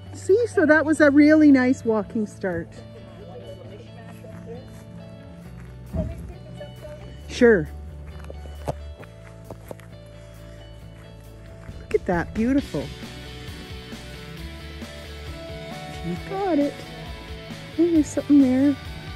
See, so that was a really nice walking start. Sure. Look at that, beautiful. You got it. Oh, there's something there.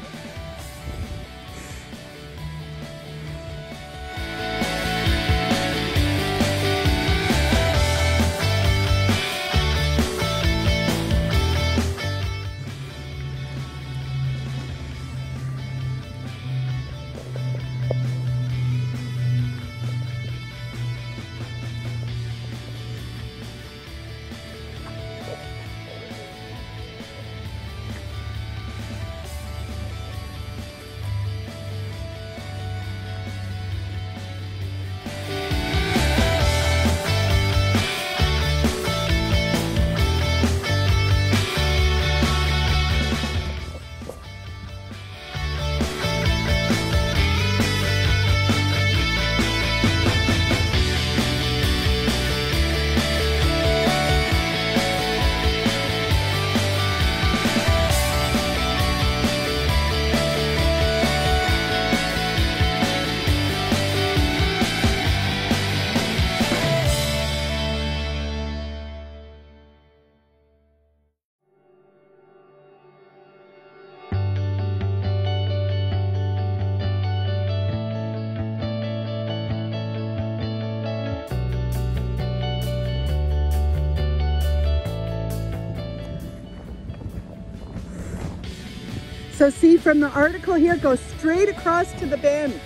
So see, from the article here, go straight across to the bench.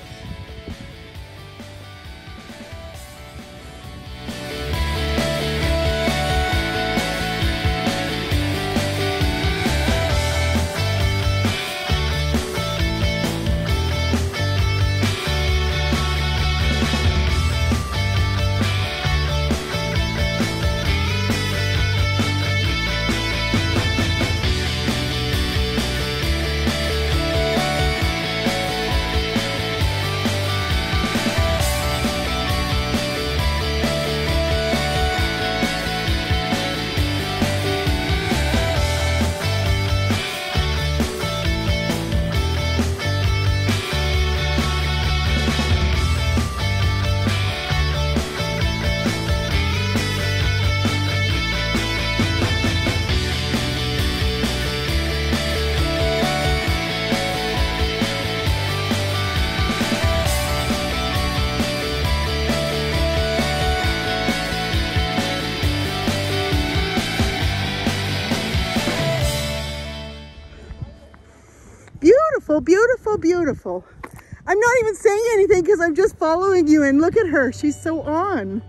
Beautiful, beautiful, beautiful. I'm not even saying anything because I'm just following you, and look at her. She's so on.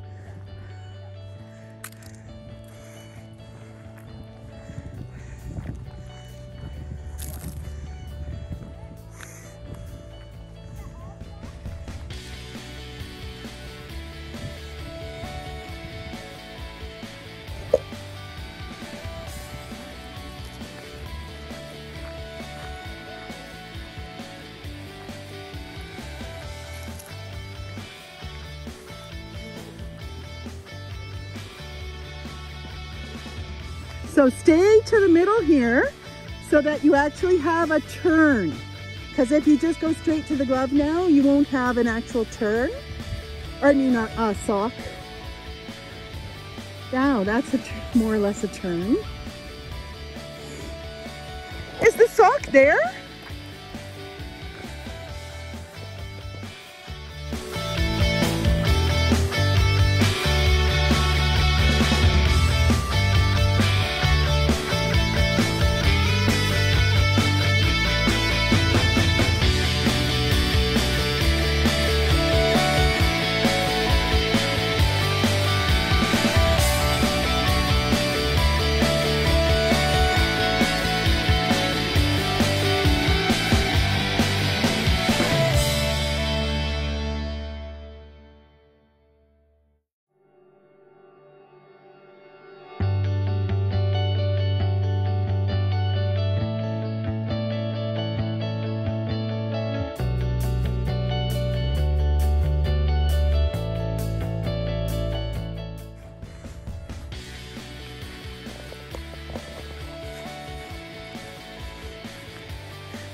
So stay to the middle here so that you actually have a turn. Because if you just go straight to the glove now, you won't have an actual turn. Or I mean a sock. Now that's more or less a turn. Is the sock there?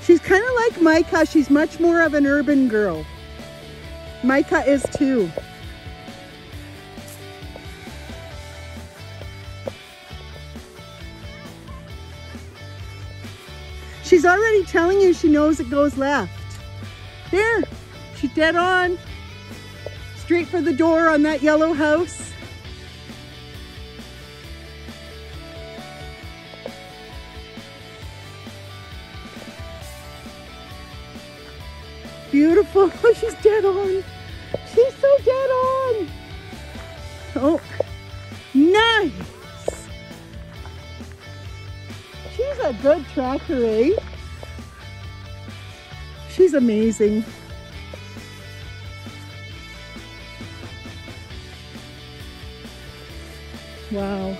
She's kind of like Micah. She's much more of an urban girl. Micah is too. She's already telling you she knows it goes left. There, she's dead on. Straight for the door on that yellow house. Beautiful. She's dead on. She's so dead on. Oh, nice. She's a good tracker, eh? She's amazing. Wow.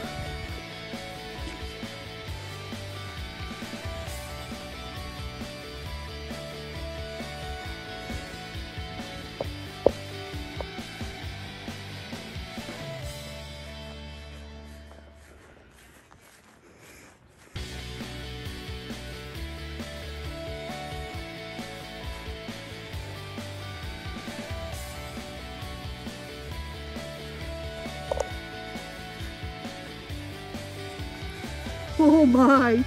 Oh my.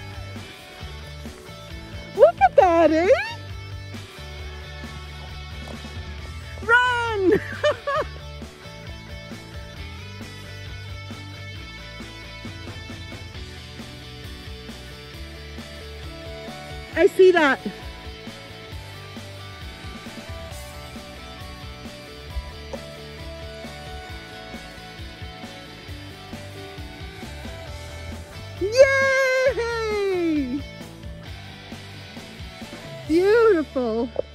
Look at that, eh? Run! I see that. Yay! Beautiful.